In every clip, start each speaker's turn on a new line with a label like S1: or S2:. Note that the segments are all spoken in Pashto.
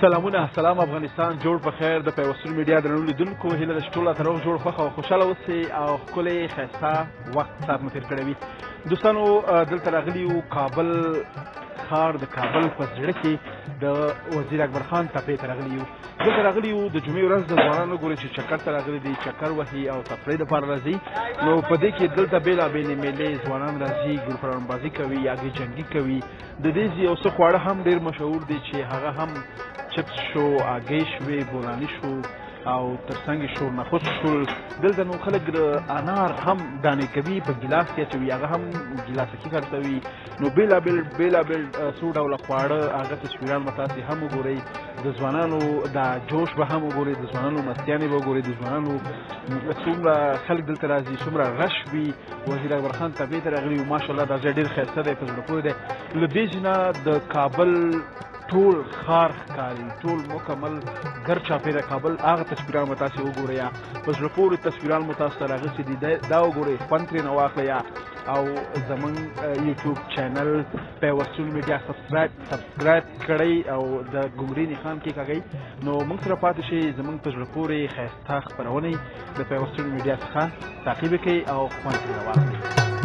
S1: سلامونه، سلام افغانستان، جوړ په خیر. د پیوستون میډیا درنو لیدونکو هیله ده چې ټول تر اوسه جوړ خوښ او خوشحاله اوسئ او ښکلی ښایسته وخت سات مو تېر کړی وي. دوستانو دلته راغلي یو کابل ښار د کابل په زړه کې د وزیر اکبر خان تپې ته راغلي یو. دلته راغلي یو د جمعې ورځ د ځوانانو ګورئ چې چکر ته راغلي دي، چکر وهي او تفریح دپاره راځي. نو په دې کې دلته بېلابېلې میلې ځوانان راځي، ګروپرانبازي کوي، هګۍ جنګي کوي. د دې یو څه خواړه هم ډېر مشهور دي چې هغه هم چپس شو، هګۍ شوې، بولاني شو او ترڅنګ شو نخود شول. دلته نو خلک د انار هم دانې کوي، په ګیلاس کې اچوي، هغه هم ګیلاسکي خرڅوي. نو بېلابېل څو ډوله خواړه، هغه تصویران به تاسې هم وګورئ. د ځوانانو دا جوش به هم وګورئ، د ځوانانو مستیانې به وګورئ، د ځوانانو څومره خلک دلته راځي، څومره رش وي. وزیر اکبر خان تپې ته راغلي یو، ماشاءالله دا ځای ډېر ښایسته دی، په زړه پورې دی. له دې ځای د کابل ټول ښار ښکاري، ټول مکمل ګر چاپېره کابل. هغه تصویران به تاسې وګورئ، په زړه پورې تصویران مو تاسو ته راغوښتي دي، دا وګورئ، خوند ترېنه واخلئ. او زمونږ یوټیوب چینل پیوستون میډیا سبسکرایب کړئ او د ګمري نښان کېکاږئ. نو موږ سره پاتې شئ، زموږ په زړه پورې ښایسته خپرونې د پیوستون میډیا څخه تعقیب کړئ او خوند ترېنه واخلئ.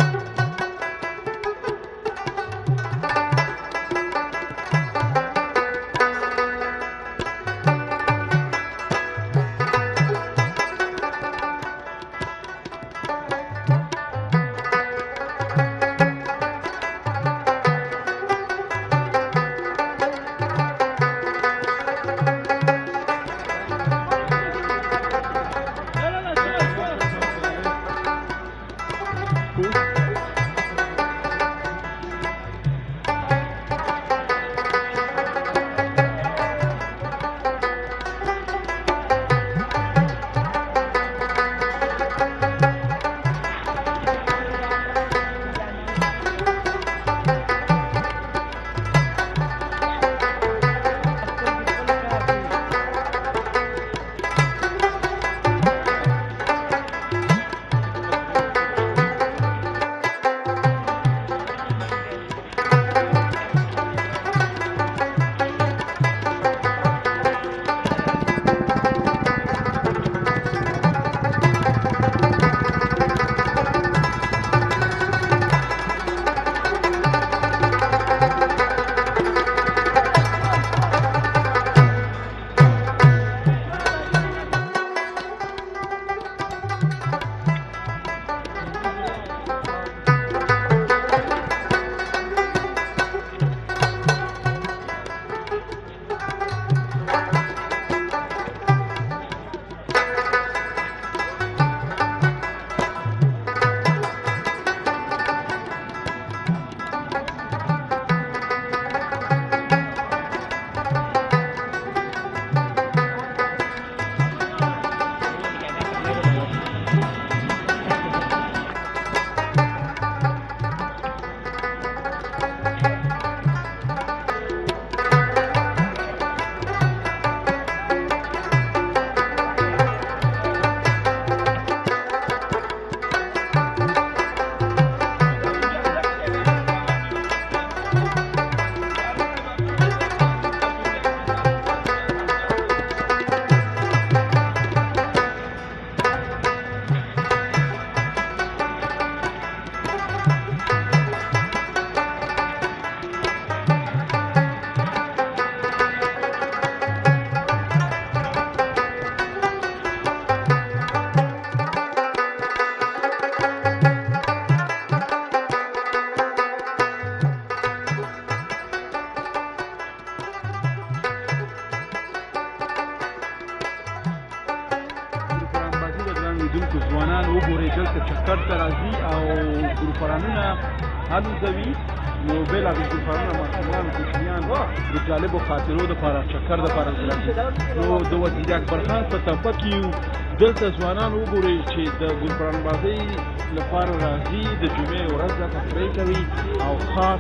S1: ځوانان وګورئ دلته چکر ته راځي او ګروپرانونه الوزوي. نو بېلابېل ګروپرانونه ماشومان، کوچنیان د جالبو خاطرو دپاره، چکر دپاره راځي. نو د وزیر اکبر خان په تپه کې یو، دلته ځوانان وګورئ چې د ګروپرانبازۍ لپاره راځي، د جمعې ورځ ده، تفریح کوي او خاص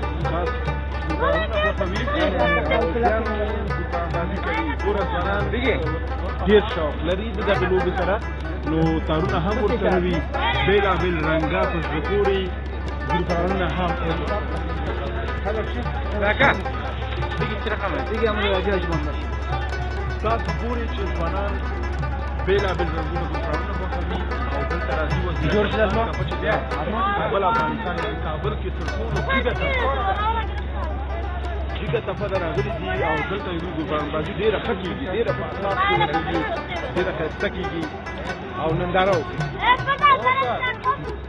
S1: ګروپرانونه خوښوي او زیانو ګروپرانبازي کوي. ګوره ځوانان ډېر شوق لري د دغې لوبې سره. نو تارونه هم ورسره وي، بېلابېل رنګه په زړه پورې ګروپرانونه هم. راکه دیگه چرا خبره دیگه هم راجع اجماع تاسو ګورئ چې ځوانان بېلابېل رنګونه ګلفرانونه خوښوي او دلته راځي وزیر چې بیا کابل افغانستان یعنې کابل کې تر ټولو جګه تپه ده راغلي دي او دلته دوی ګلفرانبازي ډېره ښه کېږي ډېره په اخلاص کې ورغلي ډېره ښایسته کېږي او ننداره وکړي